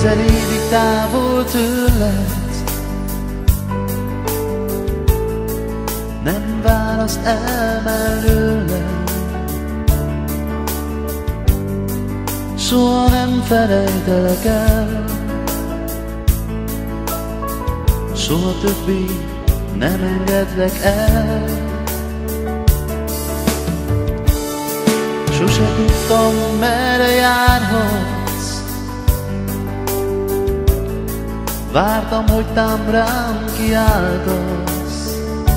1000 évig távol tőled, nem választ el mellőle. Soha nem felejtelek el, soha többé nem engedlek el. Sose tudtam, merre járhatsz, vártam, hogy tám rám kiáltasz.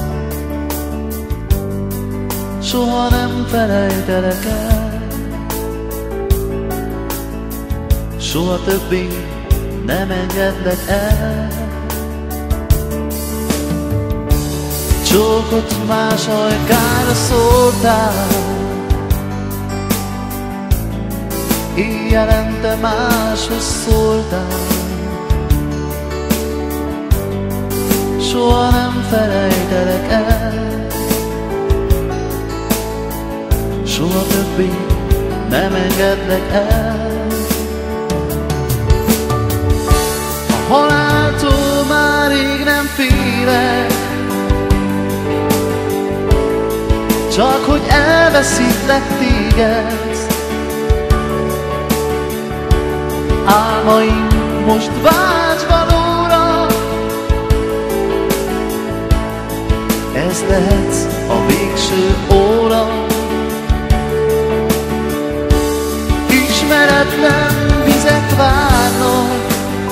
Soha nem felejtelek el, soha többé nem engedlek el. Csókot más ajkára szóltál, éjjelente máshoz szóltál. Soha nem felejtelek el, soha többé nem engedlek el. A haláltól már rég nem félek, csak hogy elveszítlek téged. Álmaim most vágyvalóra, ez lehet a végső óra. Ismeretlen vizek várnak,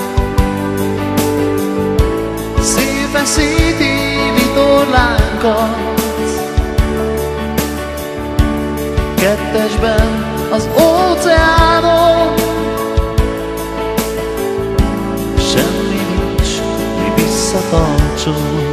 szétfeszíti vitorlánkat. Kettesben az óceánon, semmi nincs, mi visszatartson.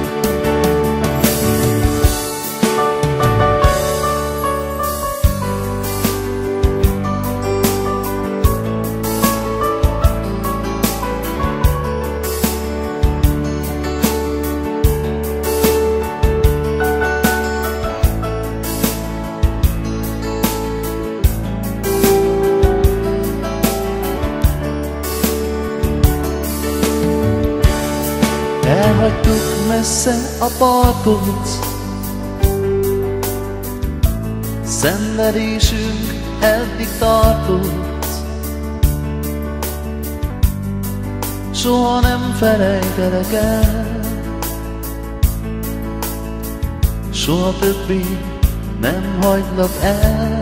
Elhagytuk messze a partot, szenvedésünk eddig tartott. Soha nem felejtelek el, soha többé nem hagylak el.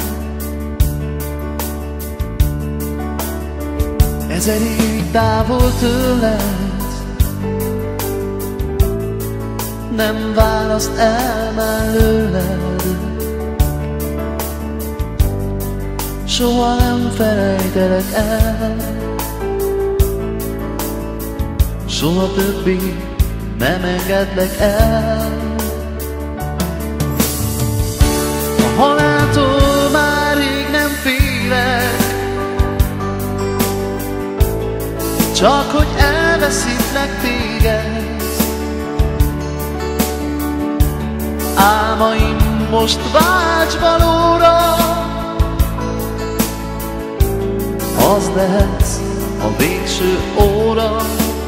1000 évig távol tőled, nem választ el mellőled. Soha nem felejtelek el, soha többé nem engedlek el. A haláltól már rég nem félek, csak hogy elveszítlek téged. Álmaim most vágyvalóra, az lehet a végső óra.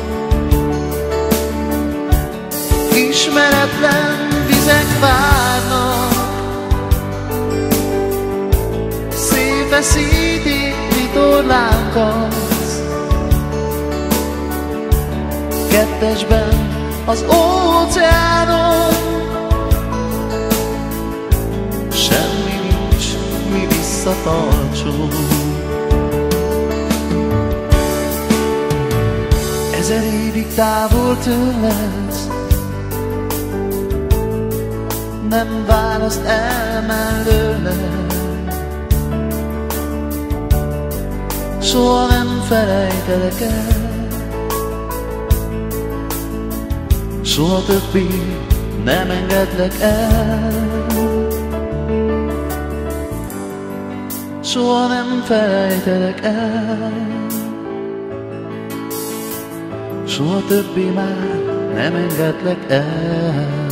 Ismeretlen vizek várnak, szétfeszíti vitorlánkat. Kettesben az óceánon, semmi nincs, mi visszatartson. 1000 évig távol tőled, nem választ el mellőled. Soha nem felejtelek el, soha többé nem engedlek el. Soha nem felejtelek el, soha többé már nem engedlek el.